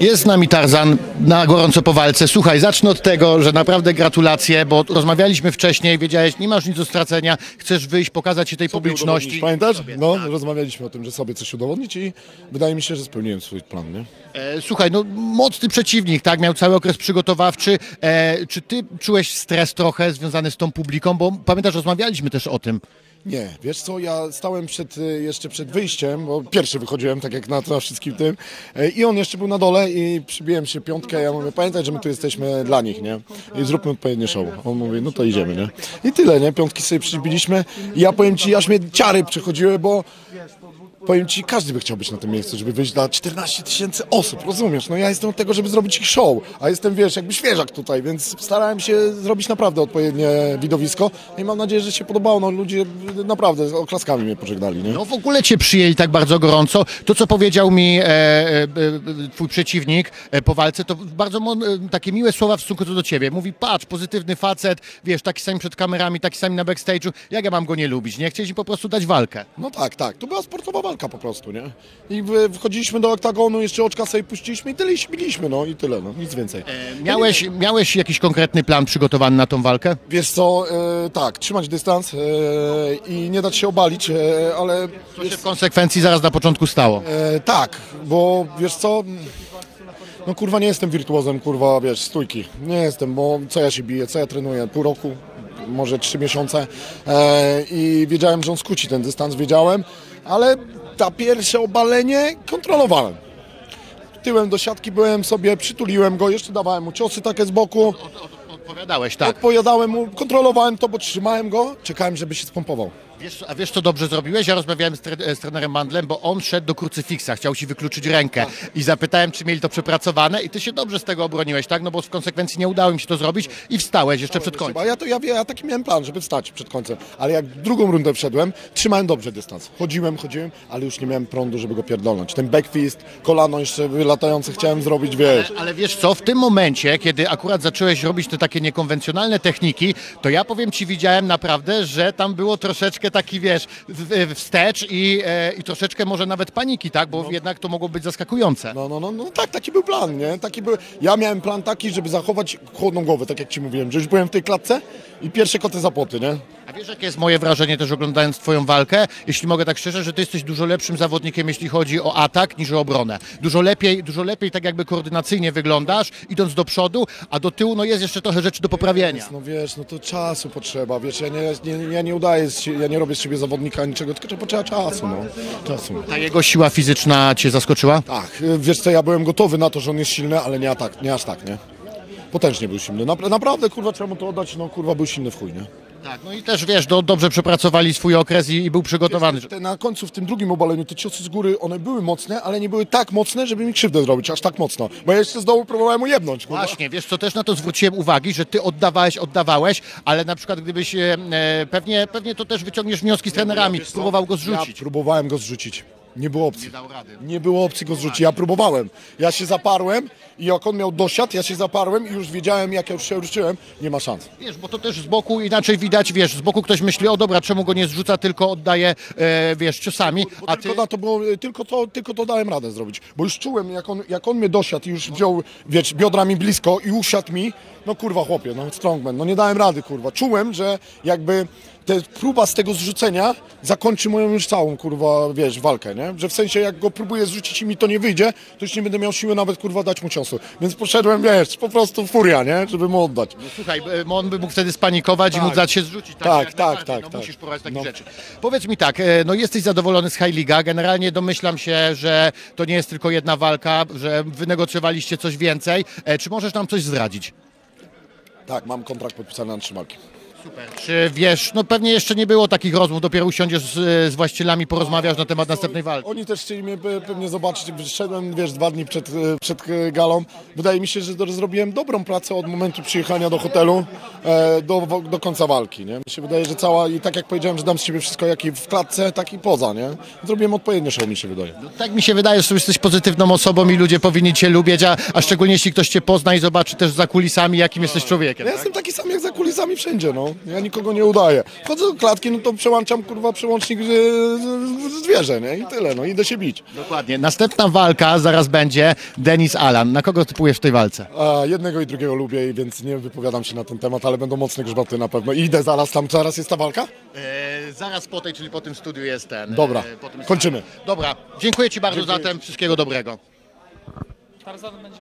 Jest z nami Tarzan na gorąco po walce. Słuchaj, zacznę od tego, że naprawdę gratulacje, bo rozmawialiśmy wcześniej, wiedziałeś, nie masz nic do stracenia, chcesz wyjść, pokazać się tej publiczności. Pamiętasz? No, tak. Rozmawialiśmy o tym, że sobie coś udowodnić i wydaje mi się, że spełniłem swój plan, nie? Słuchaj, no mocny przeciwnik, tak? Miał cały okres przygotowawczy. Czy ty czułeś stres trochę związany z tą publiką? Bo pamiętasz, rozmawialiśmy też o tym. Nie, wiesz co, ja stałem jeszcze przed wyjściem, bo pierwszy wychodziłem, tak jak na wszystkim tym, i on jeszcze był na dole i przybiłem się piątkę, ja mówię, pamiętaj, że my tu jesteśmy dla nich, nie? I zróbmy odpowiednie show. On mówi, no to idziemy, nie? I tyle, nie? Piątki sobie przybiliśmy i ja powiem ci, aż mnie ciary przechodziły, bo powiem ci, każdy by chciał być na tym miejscu, żeby wyjść dla 14 000 osób, rozumiesz? No ja jestem od tego, żeby zrobić ich show, a jestem, wiesz, jakby świeżak tutaj, więc starałem się zrobić naprawdę odpowiednie widowisko i mam nadzieję, że się podobało. No ludzie naprawdę oklaskami mnie pożegnali, nie? No w ogóle cię przyjęli tak bardzo gorąco. To, co powiedział mi twój przeciwnik po walce, to bardzo takie miłe słowa w stosunku do ciebie. Mówi, patrz, pozytywny facet, wiesz, taki sam przed kamerami, taki sam na backstage'u. Jak ja mam go nie lubić, nie? Chcieliśmy po prostu dać walkę. No tak, tak. To była sportowa walka po prostu, nie? I wchodziliśmy do oktagonu, jeszcze oczka sobie puściliśmy i tyle i się biliśmy, no i tyle, no nic więcej. Miałeś jakiś konkretny plan przygotowany na tą walkę? Wiesz co, tak, trzymać dystans i nie dać się obalić, ale... Co się w konsekwencji zaraz na początku stało? Tak, bo wiesz co... No kurwa nie jestem wirtuozem, kurwa, wiesz, stójki. Nie jestem, bo co ja się biję, co ja trenuję? Pół roku, może 3 miesiące i wiedziałem, że on skróci ten dystans, wiedziałem, ale ta pierwsze obalenie kontrolowałem. Tyłem do siatki byłem sobie, przytuliłem go, jeszcze dawałem mu ciosy takie z boku. Odpowiadałeś, tak. Odpowiadałem mu, kontrolowałem to, bo trzymałem go, czekałem, żeby się spompował. Wiesz, co dobrze zrobiłeś? Ja rozmawiałem z trenerem Mandlem, bo on szedł do krucyfiksa, chciał ci wykluczyć rękę i zapytałem, czy mieli to przepracowane i ty się dobrze z tego obroniłeś, tak? No bo w konsekwencji nie udało mi się to zrobić i wstałeś jeszcze przed końcem. Ja taki miałem plan, żeby wstać przed końcem, ale jak drugą rundę wszedłem, trzymałem dobrze dystans. Chodziłem, ale już nie miałem prądu, żeby go pierdolnąć. Ten backfist, kolano jeszcze wylatające chciałem zrobić, wiesz. Ale wiesz co, w tym momencie, kiedy akurat zacząłeś robić te takie niekonwencjonalne techniki, to ja powiem ci, widziałem naprawdę, że tam było troszeczkę taki, wiesz, wstecz i troszeczkę może nawet paniki, tak? Bo jednak to mogło być zaskakujące. No tak, taki był plan, nie? Ja miałem plan taki, żeby zachować chłodną głowę, tak jak ci mówiłem, że już byłem w tej klatce i pierwsze koty za płoty, nie? A wiesz, jakie jest moje wrażenie też oglądając twoją walkę? Jeśli mogę tak szczerze, że ty jesteś dużo lepszym zawodnikiem, jeśli chodzi o atak, niż o obronę. Dużo lepiej tak jakby koordynacyjnie wyglądasz, idąc do przodu, a do tyłu no jest jeszcze trochę rzeczy do poprawienia. No wiesz, no to czasu potrzeba, wiesz, ja nie udaję, ja nie robię z siebie zawodnika niczego, tylko potrzeba czasu, no. Czasu. Ta jego siła fizyczna cię zaskoczyła? Tak, wiesz co, ja byłem gotowy na to, że on jest silny, ale nie aż tak, nie? Potężnie był silny, naprawdę, kurwa, trzeba mu to oddać, no kurwa, był silny w chuj, nie? Tak, no i też wiesz, dobrze przepracowali swój okres i był przygotowany. Na końcu, w tym drugim obaleniu, te ciosy z góry, one były mocne, ale nie były tak mocne, żeby mi krzywdę zrobić, aż tak mocno. Bo ja jeszcze z dołu próbowałem mu jebnąć, kurwa. Właśnie, wiesz co, też na to zwróciłem uwagi, że ty oddawałeś, ale na przykład gdybyś, pewnie to też wyciągniesz wnioski z trenerami, próbował go zrzucić. Ja próbowałem go zrzucić. Nie było opcji. Nie dał rady. Nie było opcji go zrzucić. Ja próbowałem. Ja się zaparłem i jak on miał dosiad, ja się zaparłem i już wiedziałem, jak ja już się ruszyłem, nie ma szans. Wiesz, bo to też z boku inaczej widać, wiesz, z boku ktoś myśli, o dobra, czemu go nie zrzuca, tylko oddaje, wiesz, ciosami, a ty... Tylko na to było, tylko to dałem radę zrobić. Bo już czułem, jak on mnie dosiadł i już wziął, wiesz, biodrami blisko i usiadł mi, no kurwa chłopie, no strongman, no nie dałem rady, kurwa. Czułem, że jakby próba z tego zrzucenia zakończy moją już całą, kurwa, wiesz, walkę, nie? Że w sensie, jak go próbuję zrzucić i mi to nie wyjdzie, to już nie będę miał siły nawet, kurwa, dać mu ciosu. Więc poszedłem, wiesz, po prostu furia, nie? Żeby mu oddać. No, słuchaj, on by mógł wtedy spanikować i mógł dać się zrzucić. Tak. No, musisz próbować takich rzeczy. Powiedz mi tak, no jesteś zadowolony z High League'a, generalnie domyślam się, że to nie jest tylko jedna walka, że wynegocjowaliście coś więcej. Czy możesz nam coś zdradzić? Tak, mam kontrakt podpisany na 3 walki. Super. Czy wiesz, no pewnie jeszcze nie było takich rozmów, dopiero usiądziesz z właścicielami, porozmawiasz na temat następnej walki. Oni też chcieli mnie pewnie zobaczyć, wyszedłem, wiesz, 2 dni przed galą. Wydaje mi się, że zrobiłem dobrą pracę od momentu przyjechania do hotelu do końca walki, nie? Mi się wydaje, że i tak jak powiedziałem, że dam z siebie wszystko, jak i w klatce, tak i poza, nie? Zrobiłem odpowiednie show, mi się wydaje. No, tak mi się wydaje, że jesteś pozytywną osobą i ludzie powinni cię lubić, a szczególnie jeśli ktoś cię pozna i zobaczy też za kulisami, jakim jesteś człowiekiem. Ja tak? jestem taki sam jak za kulisami wszędzie, no. no. Ja nikogo nie udaję. Wchodzę do klatki, no to przełączam, kurwa, przełącznik zwierzę, nie? I tyle, no. Idę się bić. Dokładnie. Następna walka zaraz będzie Denis Alan. Na kogo typujesz w tej walce? A jednego i drugiego lubię, więc nie wypowiadam się na ten temat, ale będą mocne grzbaty na pewno. I idę zaraz tam, zaraz jest ta walka? Zaraz po tej, czyli po tym studiu jest ten. Dobra, kończymy. Dobra, dziękuję Ci bardzo zatem. Wszystkiego dobrego.